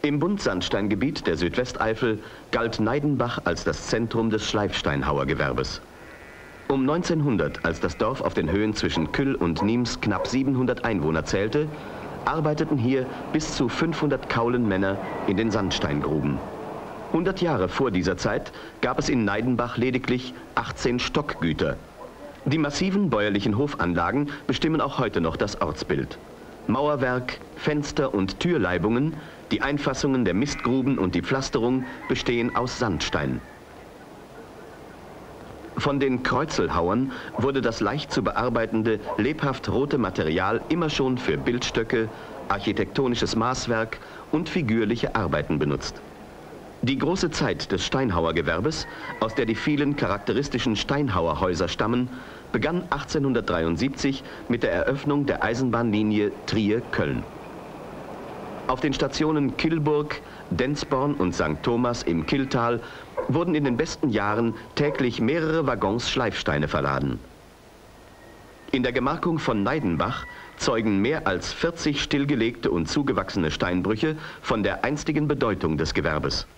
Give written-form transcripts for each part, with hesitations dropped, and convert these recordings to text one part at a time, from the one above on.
Im Buntsandsteingebiet der Südwesteifel galt Neidenbach als das Zentrum des Schleifsteinhauergewerbes. Um 1900, als das Dorf auf den Höhen zwischen Küll und Niems knapp 700 Einwohner zählte, arbeiteten hier bis zu 500 Kaulenmänner in den Sandsteingruben. 100 Jahre vor dieser Zeit gab es in Neidenbach lediglich 18 Stockgüter. Die massiven bäuerlichen Hofanlagen bestimmen auch heute noch das Ortsbild. Mauerwerk, Fenster und Türleibungen, die Einfassungen der Mistgruben und die Pflasterung bestehen aus Sandstein. Von den Kreuzelhauern wurde das leicht zu bearbeitende, lebhaft rote Material immer schon für Bildstöcke, architektonisches Maßwerk und figürliche Arbeiten benutzt. Die große Zeit des Steinhauergewerbes, aus der die vielen charakteristischen Steinhauerhäuser stammen, begann 1873 mit der Eröffnung der Eisenbahnlinie Trier-Köln. Auf den Stationen Kyllburg, Denzborn und St. Thomas im Kylltal wurden in den besten Jahren täglich mehrere Waggons Schleifsteine verladen. In der Gemarkung von Neidenbach zeugen mehr als 40 stillgelegte und zugewachsene Steinbrüche von der einstigen Bedeutung des Gewerbes.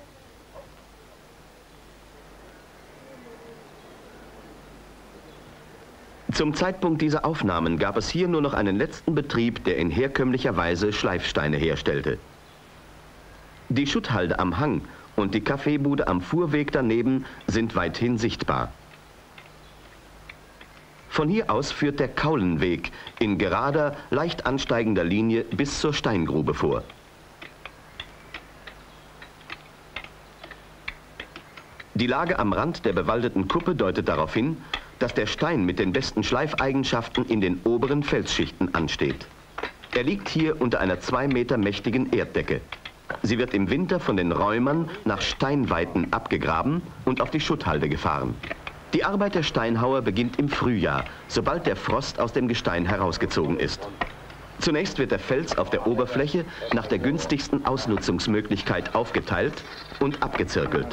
Zum Zeitpunkt dieser Aufnahmen gab es hier nur noch einen letzten Betrieb, der in herkömmlicher Weise Schleifsteine herstellte. Die Schutthalde am Hang und die Kaffeebude am Fuhrweg daneben sind weithin sichtbar. Von hier aus führt der Kaulenweg in gerader, leicht ansteigender Linie bis zur Steingrube vor. Die Lage am Rand der bewaldeten Kuppe deutet darauf hin, dass der Stein mit den besten Schleifeigenschaften in den oberen Felsschichten ansteht. Er liegt hier unter einer 2 Meter mächtigen Erddecke. Sie wird im Winter von den Räumern nach Steinweiten abgegraben und auf die Schutthalde gefahren. Die Arbeit der Steinhauer beginnt im Frühjahr, sobald der Frost aus dem Gestein herausgezogen ist. Zunächst wird der Fels auf der Oberfläche nach der günstigsten Ausnutzungsmöglichkeit aufgeteilt und abgezirkelt.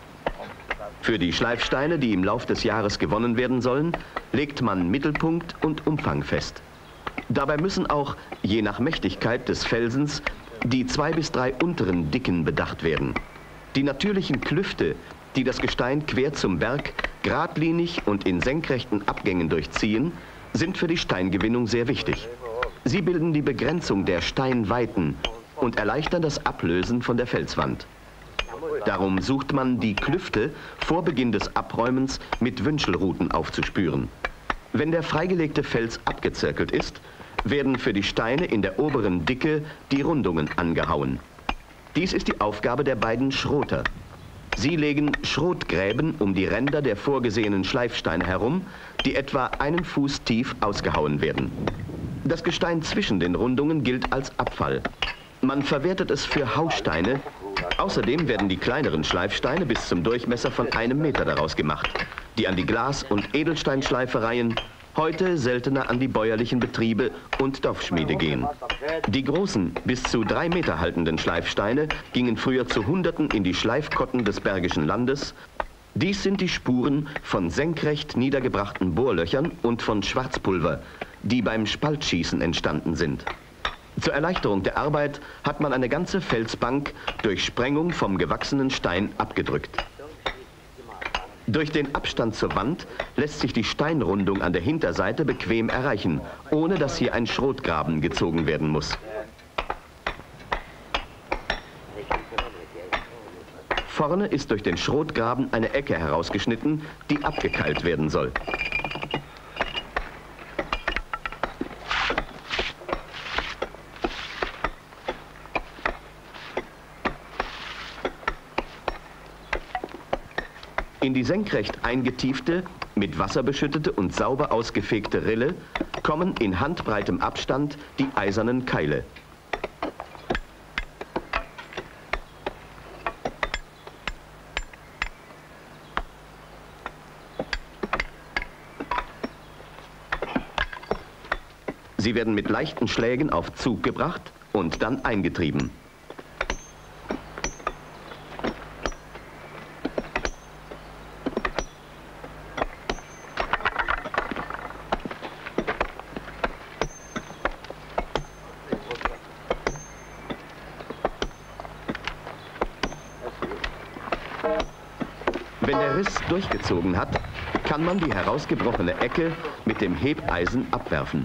Für die Schleifsteine, die im Lauf des Jahres gewonnen werden sollen, legt man Mittelpunkt und Umfang fest. Dabei müssen auch, je nach Mächtigkeit des Felsens, die 2 bis 3 unteren Dicken bedacht werden. Die natürlichen Klüfte, die das Gestein quer zum Berg, geradlinig und in senkrechten Abgängen durchziehen, sind für die Steingewinnung sehr wichtig. Sie bilden die Begrenzung der Steinweiten und erleichtern das Ablösen von der Felswand. Darum sucht man die Klüfte vor Beginn des Abräumens mit Wünschelruten aufzuspüren. Wenn der freigelegte Fels abgezirkelt ist, werden für die Steine in der oberen Dicke die Rundungen angehauen. Dies ist die Aufgabe der beiden Schroter. Sie legen Schrotgräben um die Ränder der vorgesehenen Schleifsteine herum, die etwa 1 Fuß tief ausgehauen werden. Das Gestein zwischen den Rundungen gilt als Abfall. Man verwertet es für Hausteine. Außerdem werden die kleineren Schleifsteine bis zum Durchmesser von 1 Meter daraus gemacht, die an die Glas- und Edelsteinschleifereien, heute seltener an die bäuerlichen Betriebe und Dorfschmiede gehen. Die großen, bis zu 3 Meter haltenden Schleifsteine gingen früher zu Hunderten in die Schleifkotten des Bergischen Landes. Dies sind die Spuren von senkrecht niedergebrachten Bohrlöchern und von Schwarzpulver, die beim Spaltschießen entstanden sind. Zur Erleichterung der Arbeit hat man eine ganze Felsbank durch Sprengung vom gewachsenen Stein abgedrückt. Durch den Abstand zur Wand lässt sich die Steinrundung an der Hinterseite bequem erreichen, ohne dass hier ein Schrotgraben gezogen werden muss. Vorne ist durch den Schrotgraben eine Ecke herausgeschnitten, die abgekeilt werden soll. In die senkrecht eingetiefte, mit Wasser beschüttete und sauber ausgefegte Rille kommen in handbreitem Abstand die eisernen Keile. Sie werden mit leichten Schlägen auf Zug gebracht und dann eingetrieben. Wenn der Riss durchgezogen hat, kann man die herausgebrochene Ecke mit dem Hebeisen abwerfen.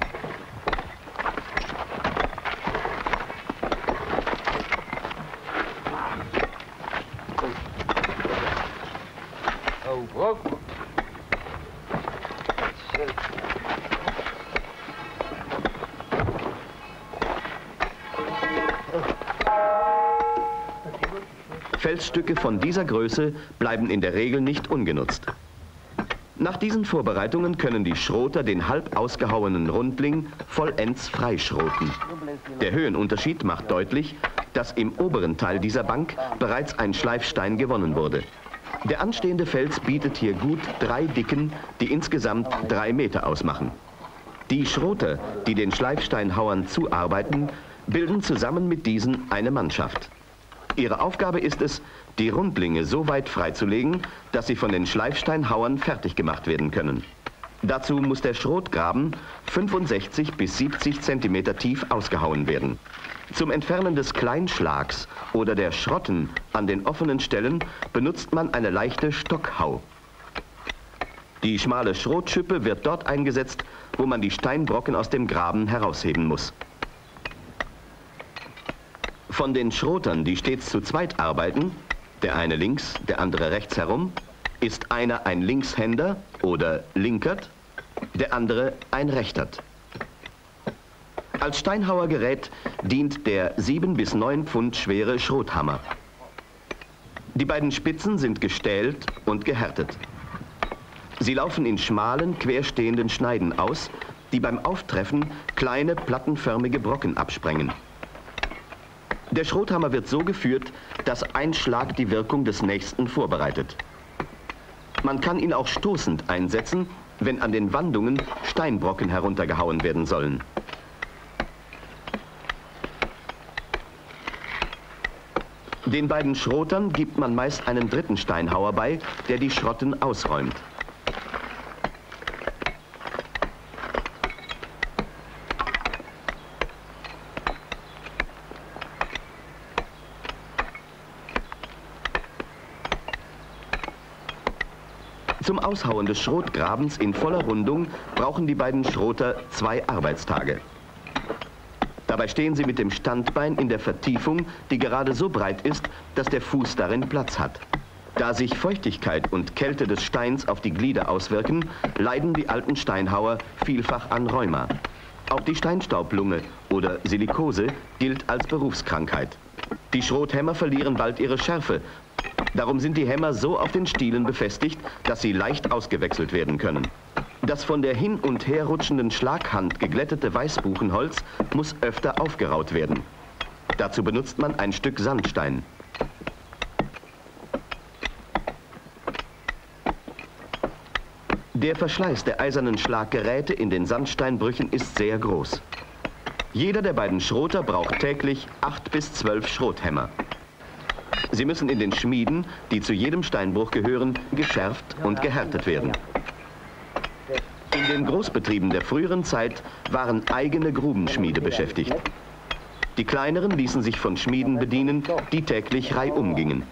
Felsstücke von dieser Größe bleiben in der Regel nicht ungenutzt. Nach diesen Vorbereitungen können die Schroter den halb ausgehauenen Rundling vollends freischroten. Der Höhenunterschied macht deutlich, dass im oberen Teil dieser Bank bereits ein Schleifstein gewonnen wurde. Der anstehende Fels bietet hier gut 3 Dicken, die insgesamt 3 Meter ausmachen. Die Schroter, die den Schleifsteinhauern zuarbeiten, bilden zusammen mit diesen eine Mannschaft. Ihre Aufgabe ist es, die Rundlinge so weit freizulegen, dass sie von den Schleifsteinhauern fertig gemacht werden können. Dazu muss der Schrotgraben 65 bis 70 cm tief ausgehauen werden. Zum Entfernen des Kleinschlags oder der Schrotten an den offenen Stellen benutzt man eine leichte Stockhau. Die schmale Schrotschippe wird dort eingesetzt, wo man die Steinbrocken aus dem Graben herausheben muss. Von den Schrotern, die stets zu zweit arbeiten, der eine links, der andere rechts herum, ist einer ein Linkshänder oder Linkert, der andere ein Rechtert. Als Steinhauergerät dient der 7 bis 9 Pfund schwere Schrothammer. Die beiden Spitzen sind gestählt und gehärtet. Sie laufen in schmalen, querstehenden Schneiden aus, die beim Auftreffen kleine, plattenförmige Brocken absprengen. Der Schrothammer wird so geführt, dass ein Schlag die Wirkung des nächsten vorbereitet. Man kann ihn auch stoßend einsetzen, wenn an den Wandungen Steinbrocken heruntergehauen werden sollen. Den beiden Schrotern gibt man meist einen dritten Steinhauer bei, der die Schrotten ausräumt. Zum Aushauen des Schrotgrabens in voller Rundung brauchen die beiden Schroter 2 Arbeitstage. Dabei stehen sie mit dem Standbein in der Vertiefung, die gerade so breit ist, dass der Fuß darin Platz hat. Da sich Feuchtigkeit und Kälte des Steins auf die Glieder auswirken, leiden die alten Steinhauer vielfach an Rheuma. Auch die Steinstaublunge oder Silikose gilt als Berufskrankheit. Die Schrothämmer verlieren bald ihre Schärfe. Darum sind die Hämmer so auf den Stielen befestigt, dass sie leicht ausgewechselt werden können. Das von der hin- und her rutschenden Schlaghand geglättete Weißbuchenholz muss öfter aufgeraut werden. Dazu benutzt man ein Stück Sandstein. Der Verschleiß der eisernen Schlaggeräte in den Sandsteinbrüchen ist sehr groß. Jeder der beiden Schroter braucht täglich 8 bis 12 Schrothämmer. Sie müssen in den Schmieden, die zu jedem Steinbruch gehören, geschärft und gehärtet werden. In den Großbetrieben der früheren Zeit waren eigene Grubenschmiede beschäftigt. Die kleineren ließen sich von Schmieden bedienen, die täglich reihum gingen.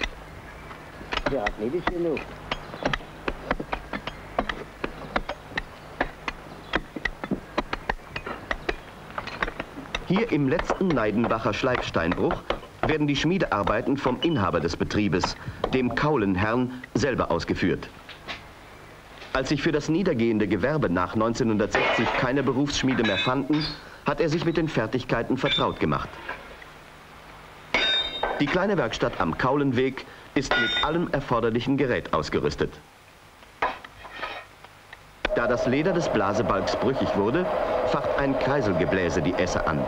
Hier im letzten Neidenbacher Schleifsteinbruch werden die Schmiedearbeiten vom Inhaber des Betriebes, dem Kaulenherrn, selber ausgeführt. Als sich für das niedergehende Gewerbe nach 1960 keine Berufsschmiede mehr fanden, hat er sich mit den Fertigkeiten vertraut gemacht. Die kleine Werkstatt am Kaulenweg ist mit allem erforderlichen Gerät ausgerüstet. Da das Leder des Blasebalgs brüchig wurde, facht ein Kreiselgebläse die Esse an.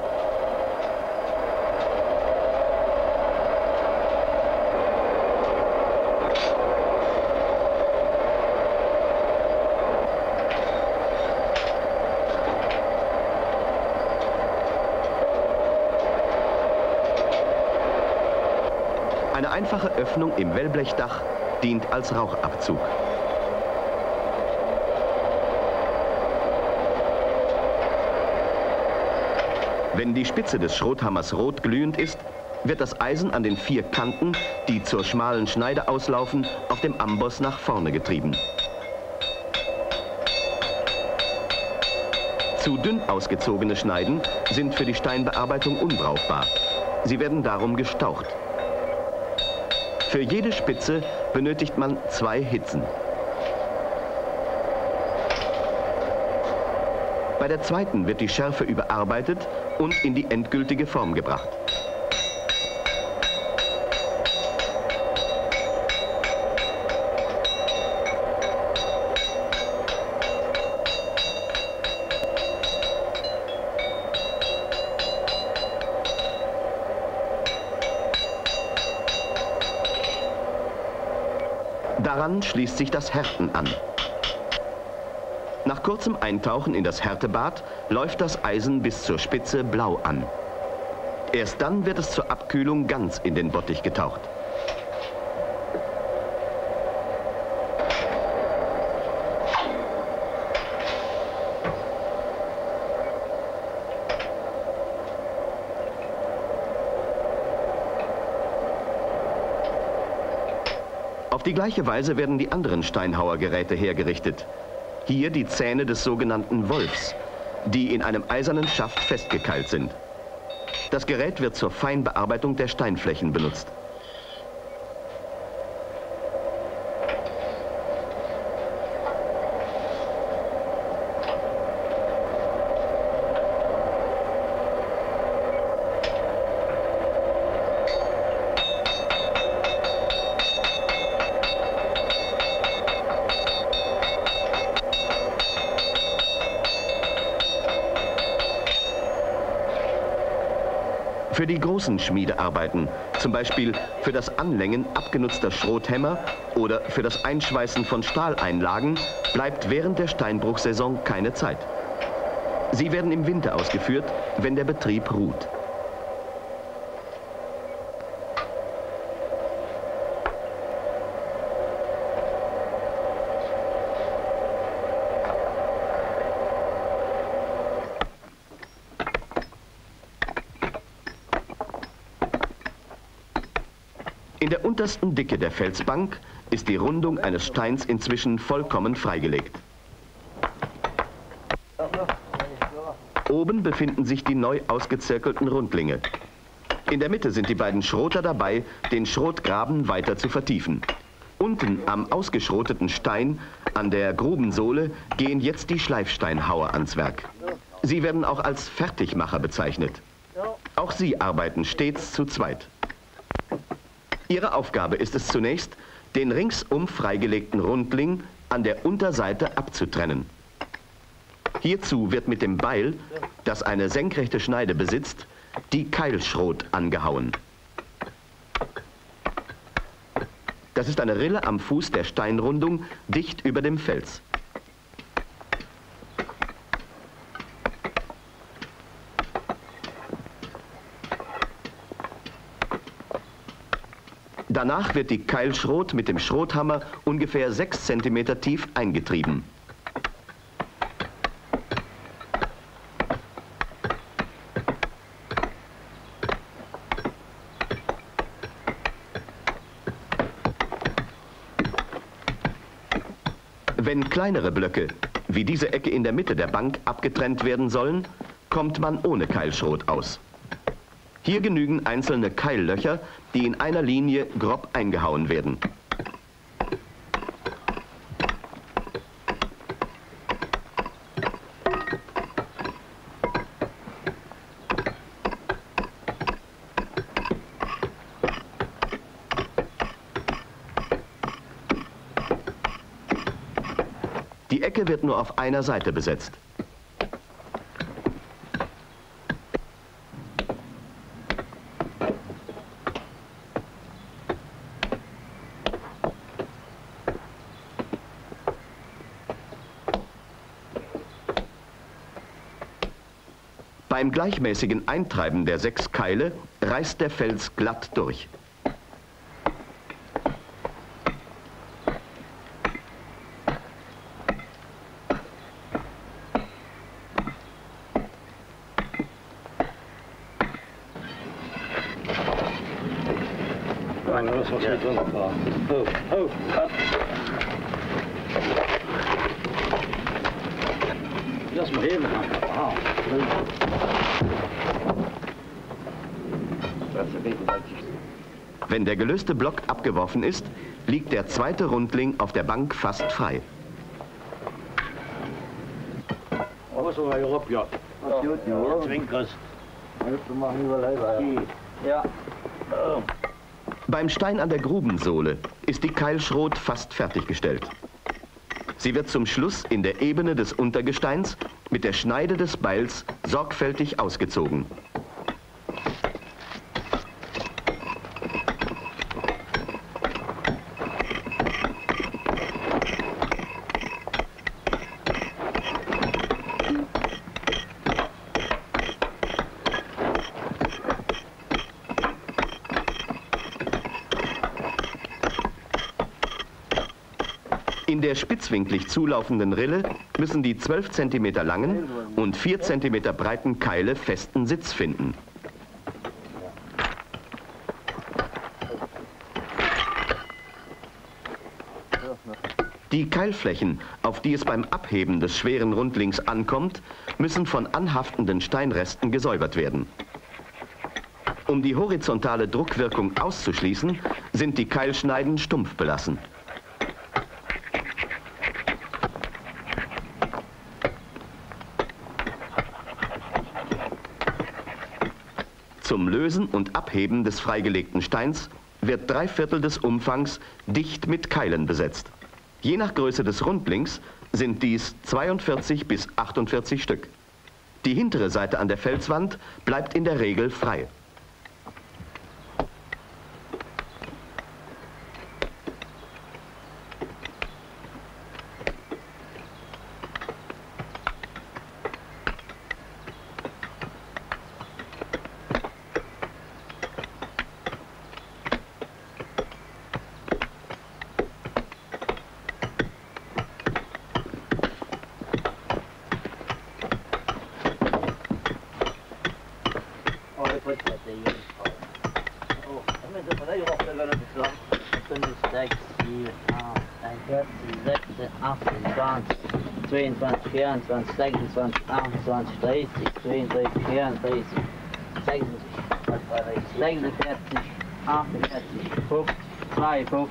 Eine einfache Öffnung im Wellblechdach dient als Rauchabzug. Wenn die Spitze des Schrothammers rot glühend ist, wird das Eisen an den 4 Kanten, die zur schmalen Schneide auslaufen, auf dem Amboss nach vorne getrieben. Zu dünn ausgezogene Schneiden sind für die Steinbearbeitung unbrauchbar. Sie werden darum gestaucht. Für jede Spitze benötigt man 2 Hitzen. Bei der zweiten wird die Schärfe überarbeitet und in die endgültige Form gebracht. Daran schließt sich das Härten an. Nach kurzem Eintauchen in das Härtebad läuft das Eisen bis zur Spitze blau an. Erst dann wird es zur Abkühlung ganz in den Bottich getaucht. Auf die gleiche Weise werden die anderen Steinhauergeräte hergerichtet. Hier die Zähne des sogenannten Wolfs, die in einem eisernen Schaft festgekeilt sind. Das Gerät wird zur Feinbearbeitung der Steinflächen benutzt. Für die großen Schmiedearbeiten, zum Beispiel für das Anlängen abgenutzter Schrothämmer oder für das Einschweißen von Stahleinlagen, bleibt während der Steinbruchsaison keine Zeit. Sie werden im Winter ausgeführt, wenn der Betrieb ruht. In der untersten Dicke der Felsbank ist die Rundung eines Steins inzwischen vollkommen freigelegt. Oben befinden sich die neu ausgezirkelten Rundlinge. In der Mitte sind die beiden Schroter dabei, den Schrotgraben weiter zu vertiefen. Unten am ausgeschroteten Stein an der Grubensohle gehen jetzt die Schleifsteinhauer ans Werk. Sie werden auch als Fertigmacher bezeichnet. Auch sie arbeiten stets zu zweit. Ihre Aufgabe ist es zunächst, den ringsum freigelegten Rundling an der Unterseite abzutrennen. Hierzu wird mit dem Beil, das eine senkrechte Schneide besitzt, die Keilschrot angehauen. Das ist eine Rille am Fuß der Steinrundung, dicht über dem Fels. Danach wird die Keilschrot mit dem Schrothammer ungefähr 6 cm tief eingetrieben. Wenn kleinere Blöcke, wie diese Ecke in der Mitte der Bank, abgetrennt werden sollen, kommt man ohne Keilschrot aus. Hier genügen einzelne Keillöcher, die in einer Linie grob eingehauen werden. Die Ecke wird nur auf einer Seite besetzt. Beim gleichmäßigen Eintreiben der 6 Keile reißt der Fels glatt durch. Nein, das muss nicht runterfahren. Oh, cut. Lass mal heben. Aha. Wenn der gelöste Block abgeworfen ist, liegt der zweite Rundling auf der Bank fast frei. Aber so mal herab, ja. Ja, Zwinkerst. Ja. Beim Stein an der Grubensohle ist die Keilschrot fast fertiggestellt. Sie wird zum Schluss in der Ebene des Untergesteins mit der Schneide des Beils sorgfältig ausgezogen. In der spitzwinklig zulaufenden Rille müssen die 12 cm langen und 4 cm breiten Keile festen Sitz finden. Die Keilflächen, auf die es beim Abheben des schweren Rundlings ankommt, müssen von anhaftenden Steinresten gesäubert werden. Um die horizontale Druckwirkung auszuschließen, sind die Keilschneiden stumpf belassen. Zum Lösen und Abheben des freigelegten Steins wird 3/4 des Umfangs dicht mit Keilen besetzt. Je nach Größe des Rundlings sind dies 42 bis 48 Stück. Die hintere Seite an der Felswand bleibt in der Regel frei. Zweiundzwanzig, 24, 26, 28, 30, 32, 34, 36, 46, 48, 50, 52.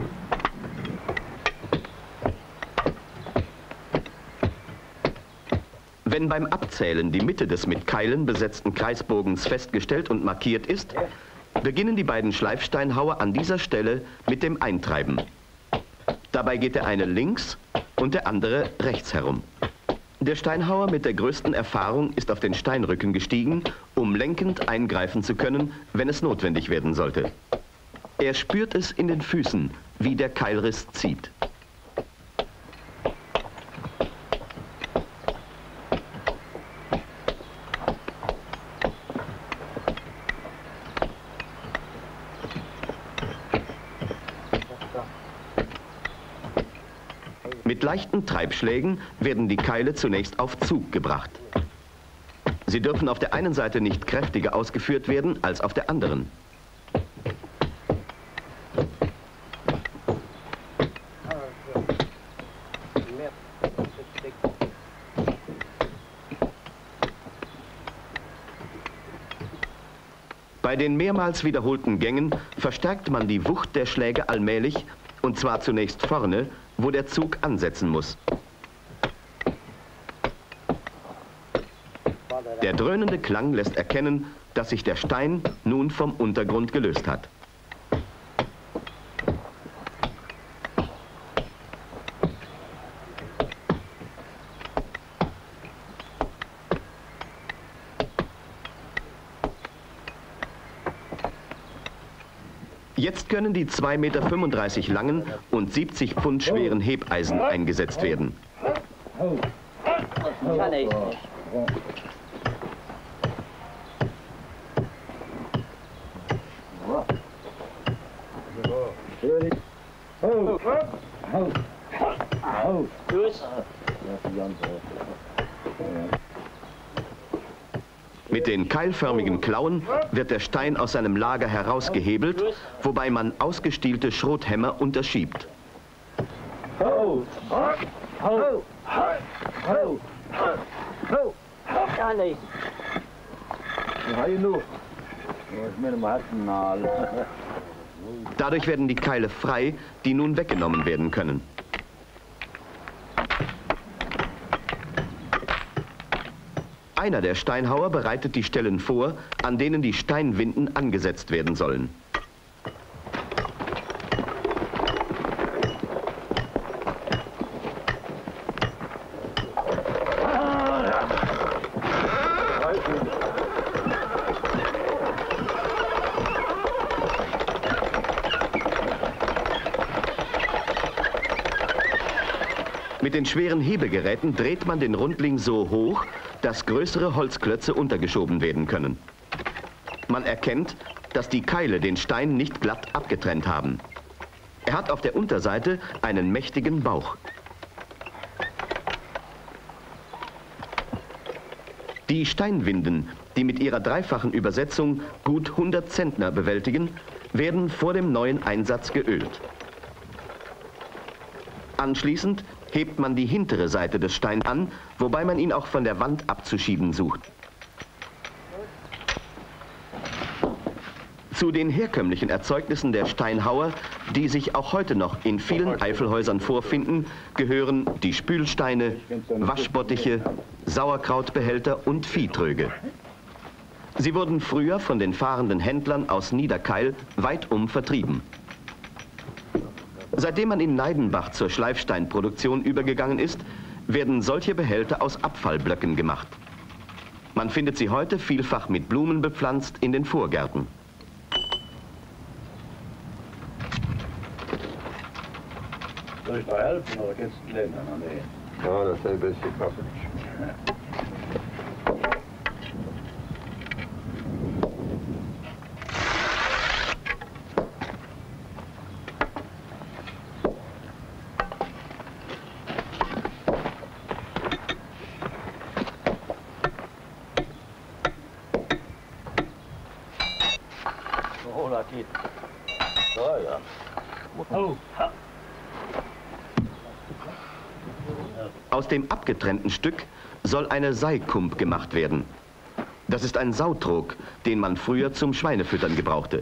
Wenn beim Abzählen die Mitte des mit Keilen besetzten Kreisbogens festgestellt und markiert ist, beginnen die beiden Schleifsteinhauer an dieser Stelle mit dem Eintreiben. Dabei geht der eine links und der andere rechts herum. Der Steinhauer mit der größten Erfahrung ist auf den Steinrücken gestiegen, um lenkend eingreifen zu können, wenn es notwendig werden sollte. Er spürt es in den Füßen, wie der Keilriss zieht. Mit leichten Treibschlägen werden die Keile zunächst auf Zug gebracht. Sie dürfen auf der einen Seite nicht kräftiger ausgeführt werden als auf der anderen. Bei den mehrmals wiederholten Gängen verstärkt man die Wucht der Schläge allmählich, und zwar zunächst vorne, wo der Zug ansetzen muss. Der dröhnende Klang lässt erkennen, dass sich der Stein nun vom Untergrund gelöst hat. Jetzt können die 2,35 Meter langen und 70 Pfund schweren Hebeisen eingesetzt werden. Mit den keilförmigen Klauen wird der Stein aus seinem Lager herausgehebelt, wobei man ausgestielte Schrothämmer unterschiebt. Ho! Ho! Ho! Ho! Ho! Ja, nicht. How you know? Met hem hartnaal. Dadurch werden die Keile frei, die nun weggenommen werden können. Einer der Steinhauer bereitet die Stellen vor, an denen die Steinwinden angesetzt werden sollen. Mit den schweren Hebegeräten dreht man den Rundling so hoch, dass größere Holzklötze untergeschoben werden können. Man erkennt, dass die Keile den Stein nicht glatt abgetrennt haben. Er hat auf der Unterseite einen mächtigen Bauch. Die Steinwinden, die mit ihrer dreifachen Übersetzung gut 100 Zentner bewältigen, werden vor dem neuen Einsatz geölt. Anschließend hebt man die hintere Seite des Steins an, wobei man ihn auch von der Wand abzuschieben sucht. Zu den herkömmlichen Erzeugnissen der Steinhauer, die sich auch heute noch in vielen Eifelhäusern vorfinden, gehören die Spülsteine, Waschbottiche, Sauerkrautbehälter und Viehtröge. Sie wurden früher von den fahrenden Händlern aus Niederkeil weitum vertrieben. Seitdem man in Neidenbach zur Schleifsteinproduktion übergegangen ist, werden solche Behälter aus Abfallblöcken gemacht. Man findet sie heute vielfach mit Blumen bepflanzt in den Vorgärten. Soll ich da helfen oder geht's lernen? Ja, das ist ein bisschen kaffig. Oh, da geht. So, ja. Oh. Aus dem abgetrennten Stück soll eine Seikump gemacht werden. Das ist ein Sautrog, den man früher zum Schweinefüttern gebrauchte.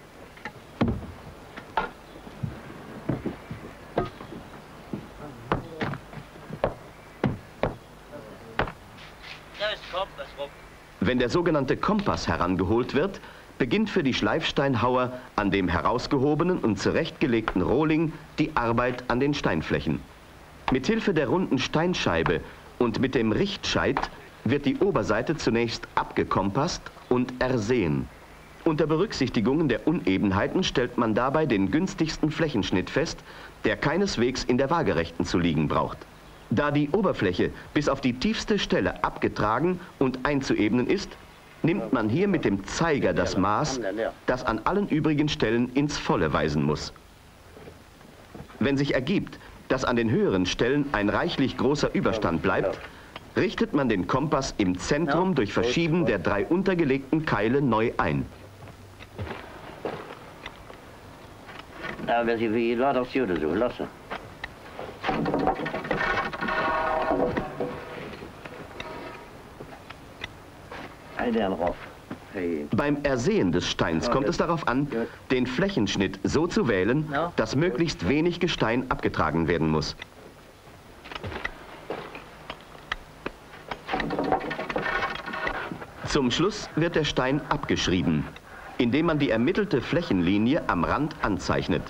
Wenn der sogenannte Kompass herangeholt wird, beginnt für die Schleifsteinhauer an dem herausgehobenen und zurechtgelegten Rohling die Arbeit an den Steinflächen. Mithilfe der runden Steinscheibe und mit dem Richtscheit wird die Oberseite zunächst abgekompasst und ersehen. Unter Berücksichtigung der Unebenheiten stellt man dabei den günstigsten Flächenschnitt fest, der keineswegs in der Waagerechten zu liegen braucht. Da die Oberfläche bis auf die tiefste Stelle abgetragen und einzuebnen ist, nimmt man hier mit dem Zeiger das Maß, das an allen übrigen Stellen ins Volle weisen muss. Wenn sich ergibt, dass an den höheren Stellen ein reichlich großer Überstand bleibt, richtet man den Kompass im Zentrum durch Verschieben der 3 untergelegten Keile neu ein. Ja, wenn Sie wie laat als Jude so lassen. Beim Ersehen des Steins kommt es darauf an, den Flächenschnitt so zu wählen, dass möglichst wenig Gestein abgetragen werden muss. Zum Schluss wird der Stein abgeschrieben, indem man die ermittelte Flächenlinie am Rand anzeichnet.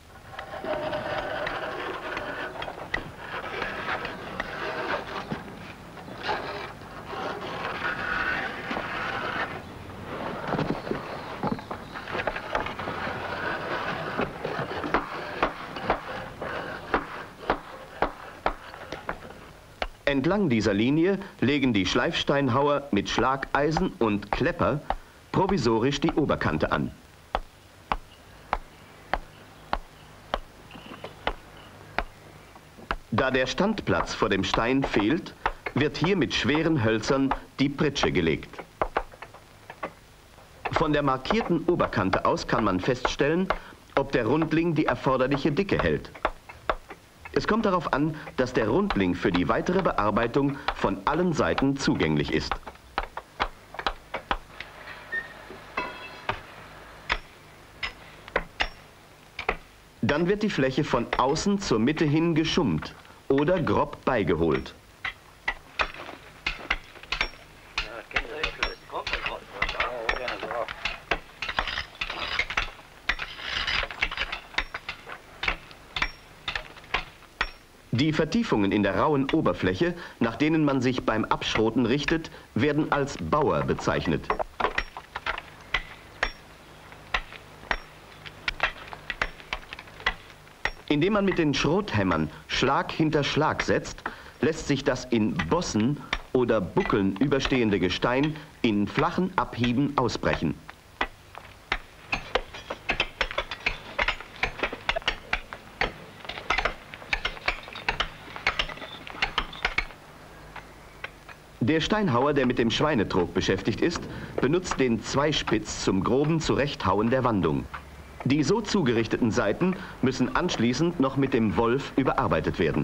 Entlang dieser Linie legen die Schleifsteinhauer mit Schlageisen und Klepper provisorisch die Oberkante an. Da der Standplatz vor dem Stein fehlt, wird hier mit schweren Hölzern die Pritsche gelegt. Von der markierten Oberkante aus kann man feststellen, ob der Rundling die erforderliche Dicke hält. Es kommt darauf an, dass der Rundling für die weitere Bearbeitung von allen Seiten zugänglich ist. Dann wird die Fläche von außen zur Mitte hin geschummt oder grob beigeholt. Die Vertiefungen in der rauen Oberfläche, nach denen man sich beim Abschroten richtet, werden als Bauer bezeichnet. Indem man mit den Schrothämmern Schlag hinter Schlag setzt, lässt sich das in Bossen oder Buckeln überstehende Gestein in flachen Abhieben ausbrechen. Der Steinhauer, der mit dem Schweinetrog beschäftigt ist, benutzt den Zweispitz zum groben Zurechthauen der Wandung. Die so zugerichteten Seiten müssen anschließend noch mit dem Wolf überarbeitet werden.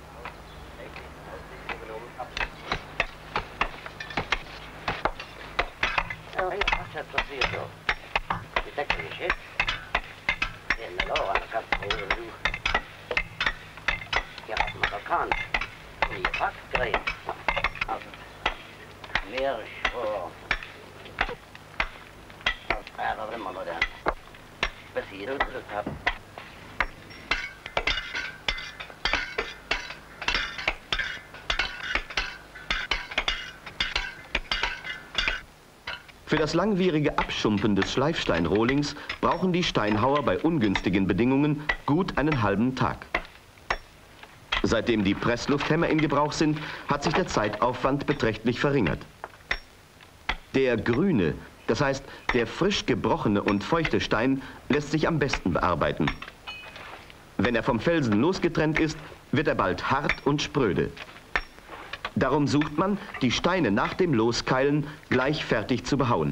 Für das langwierige Abschumpen des Schleifsteinrohlings brauchen die Steinhauer bei ungünstigen Bedingungen gut einen halben Tag. Seitdem die Presslufthämmer in Gebrauch sind, hat sich der Zeitaufwand beträchtlich verringert. Der grüne, das heißt der frisch gebrochene und feuchte Stein, lässt sich am besten bearbeiten. Wenn er vom Felsen losgetrennt ist, wird er bald hart und spröde. Darum sucht man, die Steine nach dem Loskeilen gleich fertig zu behauen.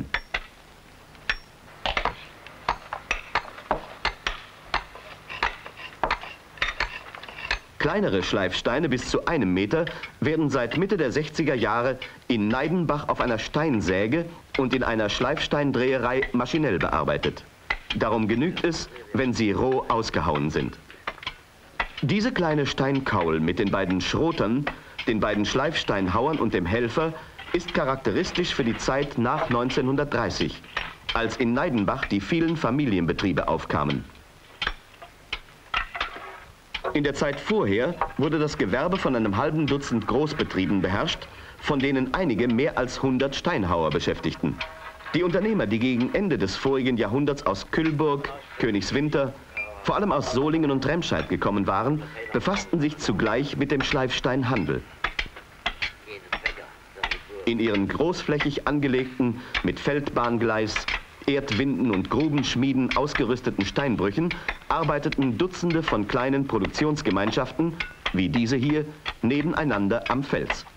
Kleinere Schleifsteine bis zu 1 Meter werden seit Mitte der 60er Jahre in Neidenbach auf einer Steinsäge und in einer Schleifsteindreherei maschinell bearbeitet. Darum genügt es, wenn sie roh ausgehauen sind. Diese kleine Steinkaul mit den beiden Schrotern, den beiden Schleifsteinhauern und dem Helfer ist charakteristisch für die Zeit nach 1930, als in Neidenbach die vielen Familienbetriebe aufkamen. In der Zeit vorher wurde das Gewerbe von einem halben Dutzend Großbetrieben beherrscht, von denen einige mehr als 100 Steinhauer beschäftigten. Die Unternehmer, die gegen Ende des vorigen Jahrhunderts aus Kühlburg, Königswinter, vor allem aus Solingen und Remscheid gekommen waren, befassten sich zugleich mit dem Schleifsteinhandel. In ihren großflächig angelegten, mit Feldbahngleis, Erdwinden und Grubenschmieden ausgerüsteten Steinbrüchen arbeiteten Dutzende von kleinen Produktionsgemeinschaften, wie diese hier, nebeneinander am Fels.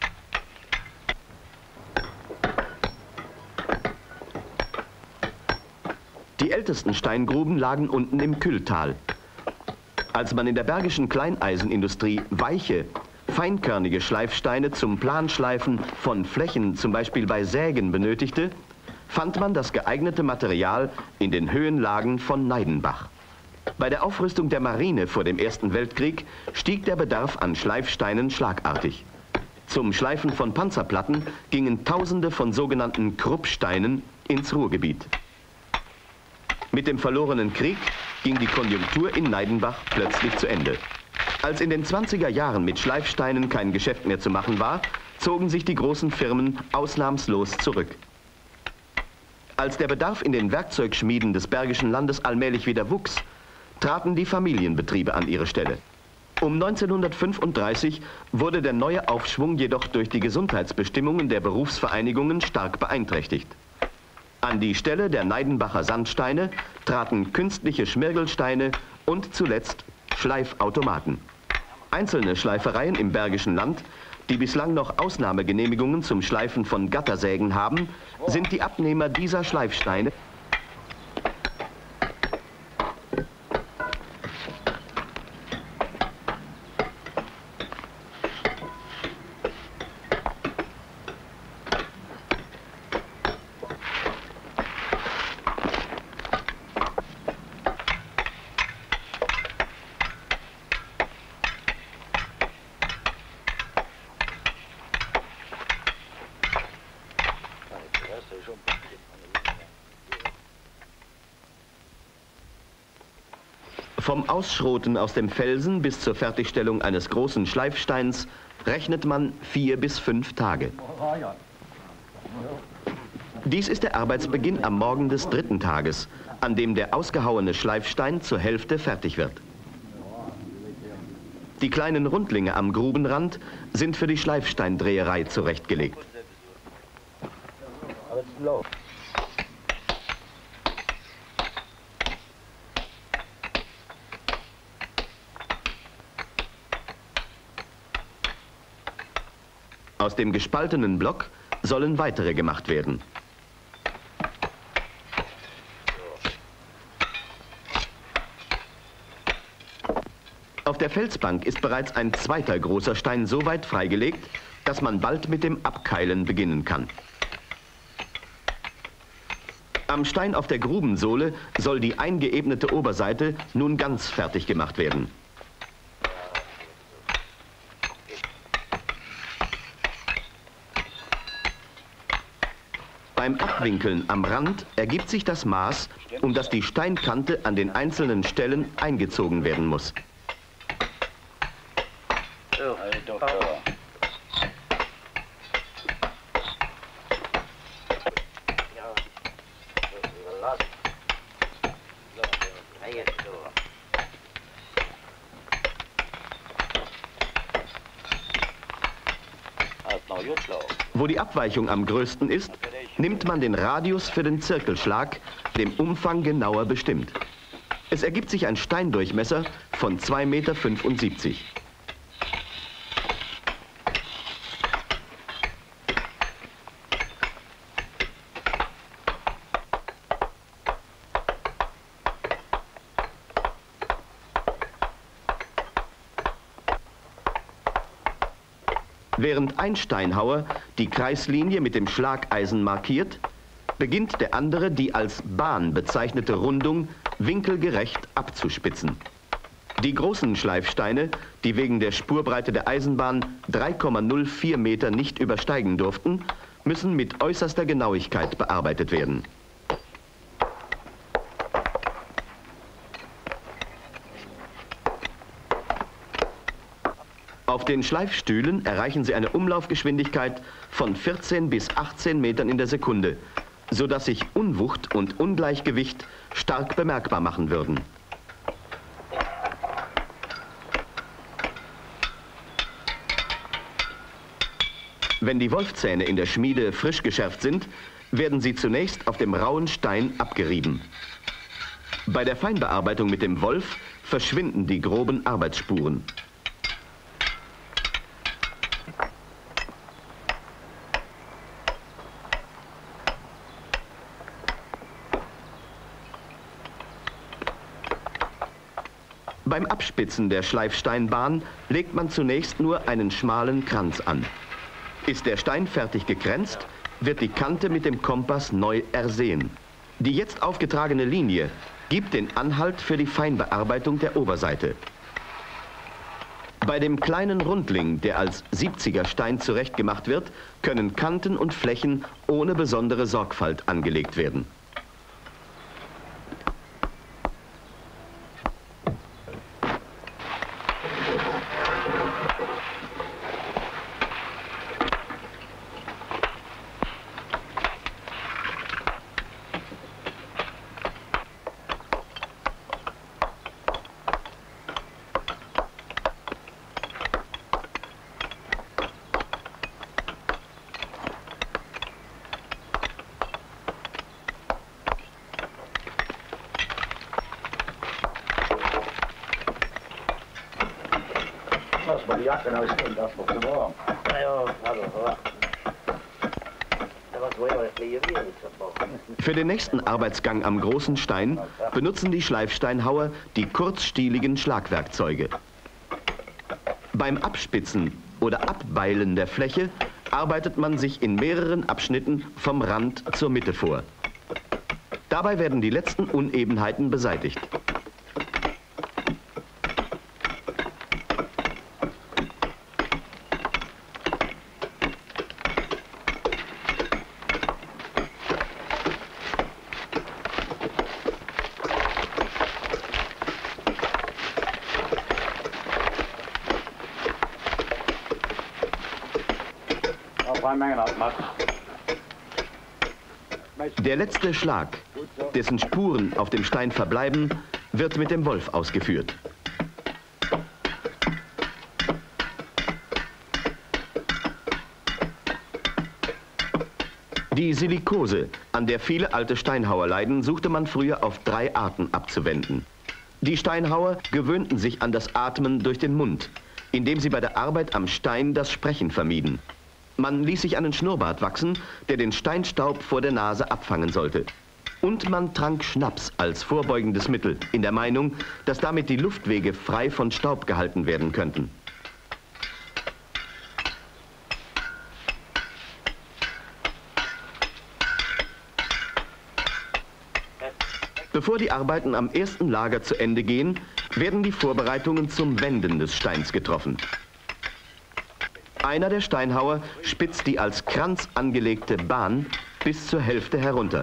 Die ältesten Steingruben lagen unten im Kühltal. Als man in der bergischen Kleineisenindustrie weiche, feinkörnige Schleifsteine zum Planschleifen von Flächen, zum Beispiel bei Sägen, benötigte, fand man das geeignete Material in den Höhenlagen von Neidenbach. Bei der Aufrüstung der Marine vor dem Ersten Weltkrieg stieg der Bedarf an Schleifsteinen schlagartig. Zum Schleifen von Panzerplatten gingen Tausende von sogenannten Kruppsteinen ins Ruhrgebiet. Mit dem verlorenen Krieg ging die Konjunktur in Neidenbach plötzlich zu Ende. Als in den 20er Jahren mit Schleifsteinen kein Geschäft mehr zu machen war, zogen sich die großen Firmen ausnahmslos zurück. Als der Bedarf in den Werkzeugschmieden des Bergischen Landes allmählich wieder wuchs, traten die Familienbetriebe an ihre Stelle. Um 1935 wurde der neue Aufschwung jedoch durch die Gesundheitsbestimmungen der Berufsvereinigungen stark beeinträchtigt. An die Stelle der Neidenbacher Sandsteine traten künstliche Schmirgelsteine und zuletzt Schleifautomaten. Einzelne Schleifereien im Bergischen Land, die bislang noch Ausnahmegenehmigungen zum Schleifen von Gattersägen haben, sind die Abnehmer dieser Schleifsteine Vom Ausschroten aus dem Felsen bis zur Fertigstellung eines großen Schleifsteins rechnet man 4 bis 5 Tage. Dies ist der Arbeitsbeginn am Morgen des 3. Tages, an dem der ausgehauene Schleifstein zur Hälfte fertig wird. Die kleinen Rundlinge am Grubenrand sind für die Schleifsteindreherei zurechtgelegt. Aus dem gespaltenen Block sollen weitere gemacht werden. Auf der Felsbank ist bereits ein zweiter großer Stein so weit freigelegt, dass man bald mit dem Abkeilen beginnen kann. Am Stein auf der Grubensohle soll die eingeebnete Oberseite nun ganz fertig gemacht werden. Beim Abwinkeln am Rand ergibt sich das Maß, um das die Steinkante an den einzelnen Stellen eingezogen werden muss. Wo die Abweichung am größten ist, nimmt man den Radius für den Zirkelschlag, dem Umfang genauer bestimmt. Es ergibt sich ein Steindurchmesser von 2,75 Meter. Während ein Steinhauer die Kreislinie mit dem Schlageisen markiert, beginnt der andere die als Bahn bezeichnete Rundung winkelgerecht abzuspitzen. Die großen Schleifsteine, die wegen der Spurbreite der Eisenbahn 3,04 Meter nicht übersteigen durften, müssen mit äußerster Genauigkeit bearbeitet werden. Auf den Schleifstühlen erreichen sie eine Umlaufgeschwindigkeit von 14 bis 18 Metern in der Sekunde, sodass sich Unwucht und Ungleichgewicht stark bemerkbar machen würden. Wenn die Wolfzähne in der Schmiede frisch geschärft sind, werden sie zunächst auf dem rauen Stein abgerieben. Bei der Feinbearbeitung mit dem Wolf verschwinden die groben Arbeitsspuren. Beim Abspitzen der Schleifsteinbahn legt man zunächst nur einen schmalen Kranz an. Ist der Stein fertig gekränzt, wird die Kante mit dem Kompass neu ersehen. Die jetzt aufgetragene Linie gibt den Anhalt für die Feinbearbeitung der Oberseite. Bei dem kleinen Rundling, der als 70er Stein zurechtgemacht wird, können Kanten und Flächen ohne besondere Sorgfalt angelegt werden. Lass mal die Jacke ausnehmen, das ist doch zu warm. Für den nächsten Arbeitsgang am großen Stein benutzen die Schleifsteinhauer die kurzstieligen Schlagwerkzeuge. Beim Abspitzen oder Abbeilen der Fläche arbeitet man sich in mehreren Abschnitten vom Rand zur Mitte vor. Dabei werden die letzten Unebenheiten beseitigt. Feinmengen hat man. Der letzte Schlag, dessen Spuren auf dem Stein verbleiben, wird mit dem Wolf ausgeführt. Die Silikose, an der viele alte Steinhauer leiden, suchte man früher auf 3 Arten abzuwenden. Die Steinhauer gewöhnten sich an das Atmen durch den Mund, indem sie bei der Arbeit am Stein das Sprechen vermieden. Man ließ sich einen Schnurrbart wachsen, der den Steinstaub vor der Nase abfangen sollte. Und man trank Schnaps als vorbeugendes Mittel, in der Meinung, dass damit die Luftwege frei von Staub gehalten werden könnten. Bevor die Arbeiten am ersten Lager zu Ende gehen, werden die Vorbereitungen zum Wenden des Steins getroffen. Einer der Steinhauer spitzt die als Kranz angelegte Bahn bis zur Hälfte herunter.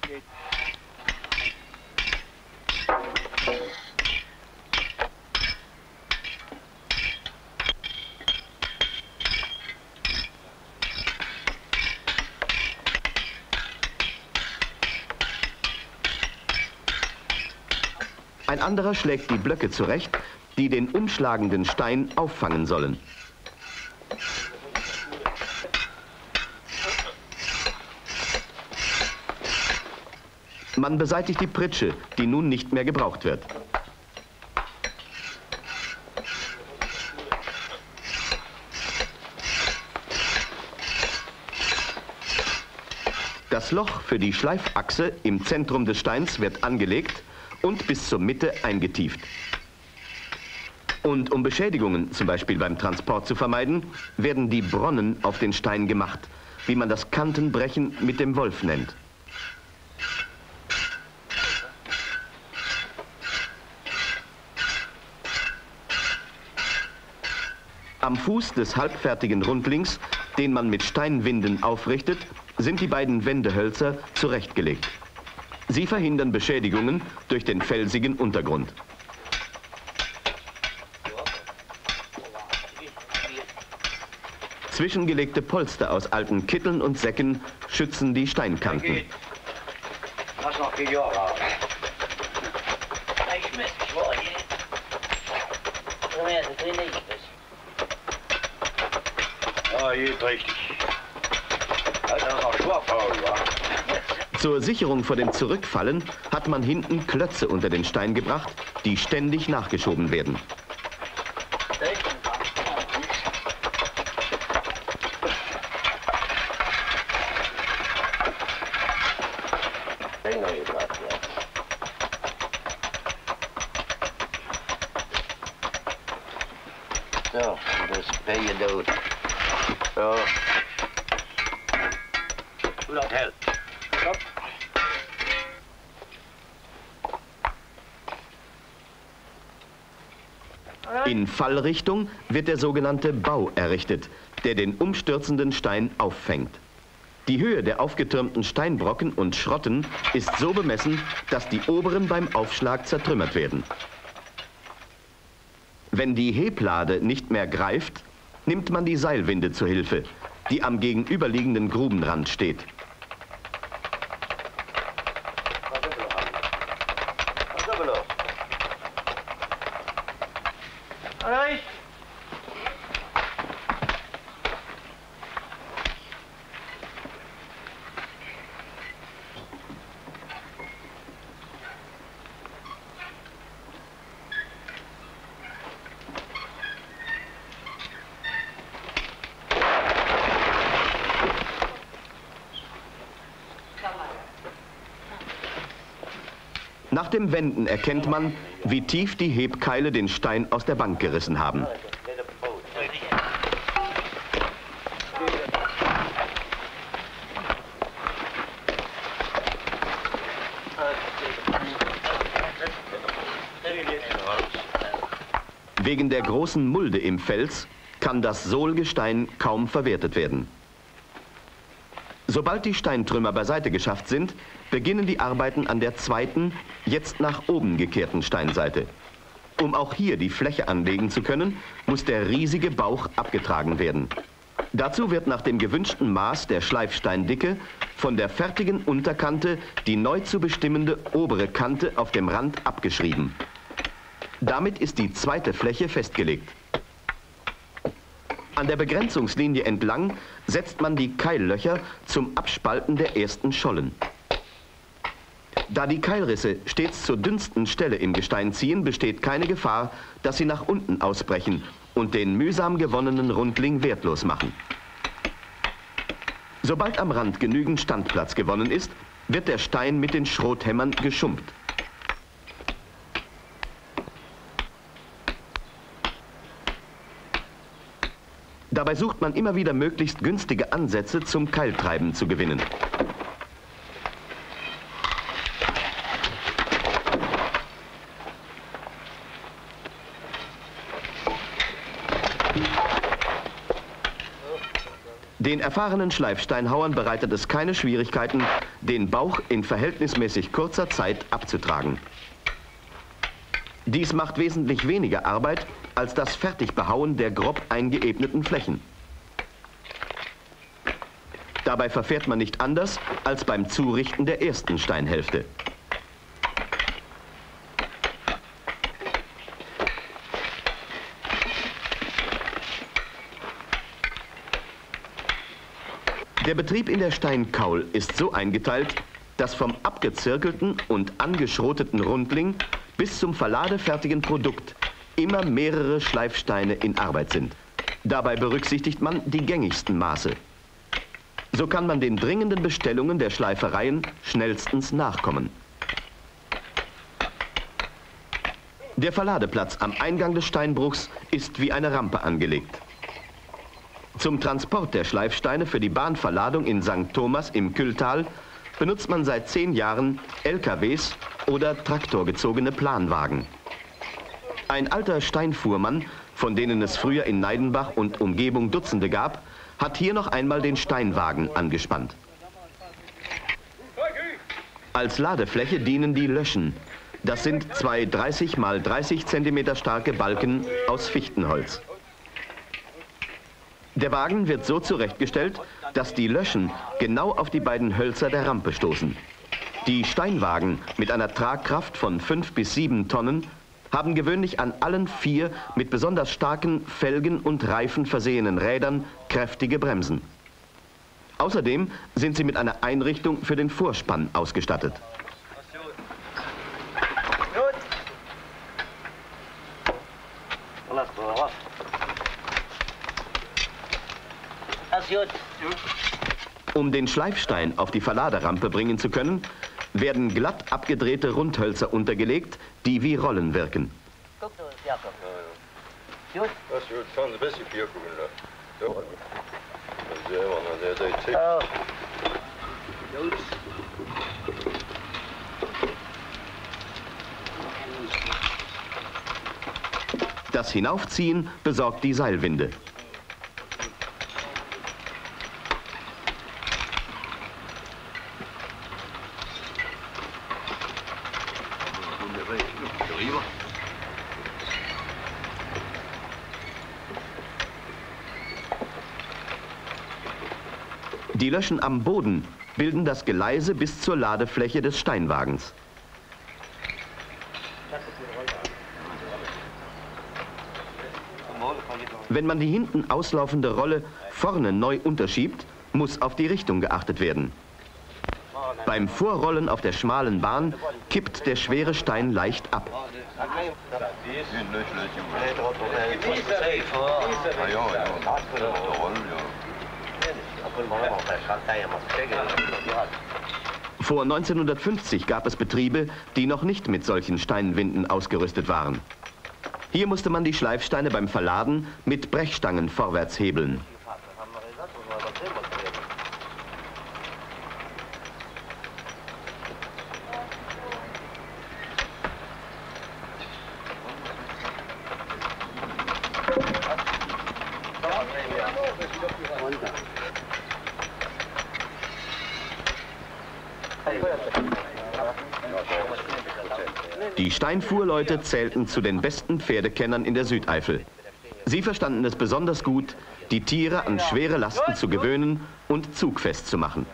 Ein anderer schlägt die Blöcke zurecht, die den umschlagenden Stein auffangen sollen. Man beseitigt die Pritsche, die nun nicht mehr gebraucht wird. Das Loch für die Schleifachse im Zentrum des Steins wird angelegt und bis zur Mitte eingetieft. Und um Beschädigungen, zum Beispiel beim Transport, zu vermeiden, werden die Bronnen auf den Stein gemacht, wie man das Kantenbrechen mit dem Wolf nennt. Am Fuß des halbfertigen Rundlings, den man mit Steinwinden aufrichtet, sind die beiden Wendehölzer zurechtgelegt. Sie verhindern Beschädigungen durch den felsigen Untergrund. Zwischengelegte Polster aus alten Kitteln und Säcken schützen die Steinkanten. Was noch für Jahre? Ja, geht richtig. Alter, das ist auch Schwabfaul, wa? Zur Sicherung vor dem Zurückfallen hat man hinten Klötze unter den Stein gebracht, die ständig nachgeschoben werden. So, das bin je dood. Ja. Du das hält. Stopp. In Fallrichtung wird der sogenannte Bau errichtet, der den umstürzenden Stein auffängt. Die Höhe der aufgetürmten Steinbrocken und Schrotten ist so bemessen, dass die oberen beim Aufschlag zertrümmert werden. Wenn die Heblade nicht mehr greift, nimmt man die Seilwinde zur Hilfe, die am gegenüberliegenden Grubenrand steht. Nach dem Wenden erkennt man, wie tief die Hebkeile den Stein aus der Bank gerissen haben. Wegen der großen Mulde im Fels kann das Sohlgestein kaum verwertet werden. Sobald die Steintrümmer beiseite geschafft sind, beginnen die Arbeiten an der zweiten, jetzt nach oben gekehrten Steinseite. Um auch hier die Fläche anlegen zu können, muss der riesige Bauch abgetragen werden. Dazu wird nach dem gewünschten Maß der Schleifsteindicke von der fertigen Unterkante die neu zu bestimmende obere Kante auf dem Rand abgeschrieben. Damit ist die zweite Fläche festgelegt. An der Begrenzungslinie entlang setzt man die Keillöcher zum Abspalten der ersten Schollen. Da die Keilrisse stets zur dünnsten Stelle im Gestein ziehen, besteht keine Gefahr, dass sie nach unten ausbrechen und den mühsam gewonnenen Rundling wertlos machen. Sobald am Rand genügend Standplatz gewonnen ist, wird der Stein mit den Schrothämmern geschumpt. Dabei sucht man immer wieder möglichst günstige Ansätze zum Keiltreiben zu gewinnen. Den erfahrenen Schleifsteinhauern bereitet es keine Schwierigkeiten, den Bauch in verhältnismäßig kurzer Zeit abzutragen. Dies macht wesentlich weniger Arbeit als das Fertigbehauen der grob eingeebneten Flächen. Dabei verfährt man nicht anders als beim Zurichten der ersten Steinhälfte. Der Betrieb in der Steinkaul ist so eingeteilt, dass vom abgezirkelten und angeschroteten Rundling bis zum verladefertigen Produkt immer mehrere Schleifsteine in Arbeit sind. Dabei berücksichtigt man die gängigsten Maße. So kann man den dringenden Bestellungen der Schleifereien schnellstens nachkommen. Der Verladeplatz am Eingang des Steinbruchs ist wie eine Rampe angelegt. Zum Transport der Schleifsteine für die Bahnverladung in St. Thomas im Kylltal benutzt man seit 10 Jahren LKWs oder traktorgezogene Planwagen. Ein alter Steinfuhrmann, von denen es früher in Neidenbach und Umgebung Dutzende gab, hat hier noch einmal den Steinwagen angespannt. Als Ladefläche dienen die Löschen. Das sind 2 30 x 30 cm starke Balken aus Fichtenholz. Der Wagen wird so zurechtgestellt, dass die Löschen genau auf die beiden Hölzer der Rampe stoßen. Die Steinwagen mit einer Tragkraft von 5 bis 7 Tonnen haben gewöhnlich an allen 4 mit besonders starken Felgen und Reifen versehenen Rädern kräftige Bremsen. Außerdem sind sie mit einer Einrichtung für den Vorspann ausgestattet. Um den Schleifstein auf die Verladerampe bringen zu können, werden glatt abgedrehte Rundhölzer untergelegt, die wie Rollen wirken. Das Hinaufziehen besorgt die Seilwinde. Die Löschen am Boden bilden das Geleise bis zur Ladefläche des Steinwagens. Wenn man die hinten auslaufende Rolle vorne neu unterschiebt, muss auf die Richtung geachtet werden. Beim Vorrollen auf der schmalen Bahn kippt der schwere Stein leicht ab. Vor 1950 gab es Betriebe, die noch nicht mit solchen Steinwinden ausgerüstet waren. Hier musste man die Schleifsteine beim Verladen mit Brechstangen vorwärts hebeln. Die Steinfuhrleute zählten zu den besten Pferdekennern in der Südeifel. Sie verstanden es besonders gut, die Tiere an schwere Lasten zu gewöhnen und zugfest zu machen.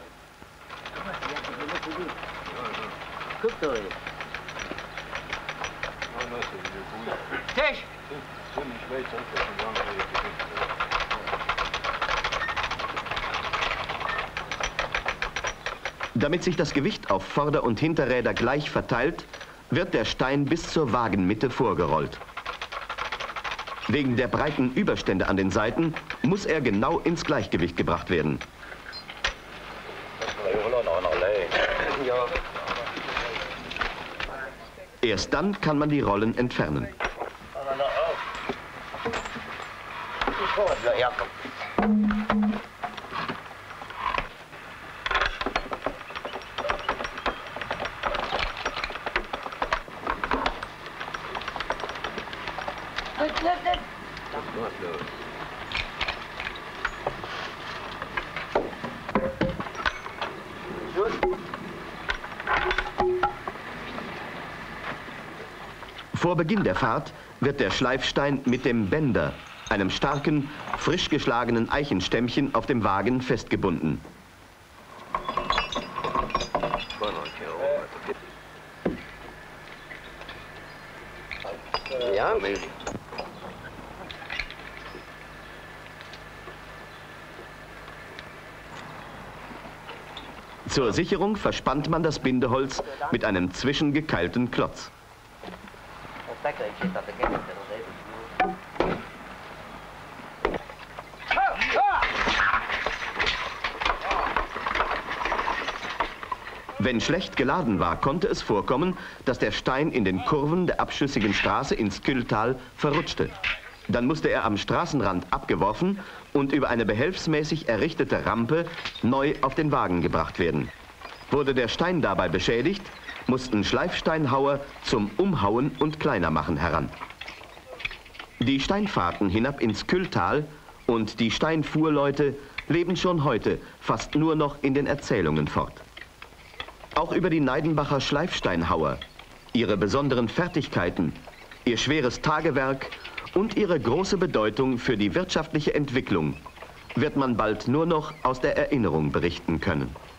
Damit sich das Gewicht auf Vorder- und Hinterräder gleich verteilt, wird der Stein bis zur Wagenmitte vorgerollt. Wegen der breiten Überstände an den Seiten muss er genau ins Gleichgewicht gebracht werden. Erst dann kann man die Rollen entfernen. Vor Beginn der Fahrt wird der Schleifstein mit dem Bänder, einem starken, frisch geschlagenen Eichenstämmchen, auf dem Wagen festgebunden. Ja, Zur Sicherung verspannt man das Bindeholz mit einem zwischengekeilten Klotz. Wenn schlecht geladen war, konnte es vorkommen, dass der Stein in den Kurven der abschüssigen Straße ins Kylltal verrutschte. Dann musste er am Straßenrand abgeworfen und über eine behelfsmäßig errichtete Rampe neu auf den Wagen gebracht werden. Wurde der Stein dabei beschädigt, mussten Schleifsteinhauer zum Umhauen und Kleinermachen heran. Die Steinfahrten hinab ins Kylltal und die Steinfuhrleute leben schon heute fast nur noch in den Erzählungen fort. Auch über die Neidenbacher Schleifsteinhauer, ihre besonderen Fertigkeiten, ihr schweres Tagewerk und ihre große Bedeutung für die wirtschaftliche Entwicklung wird man bald nur noch aus der Erinnerung berichten können.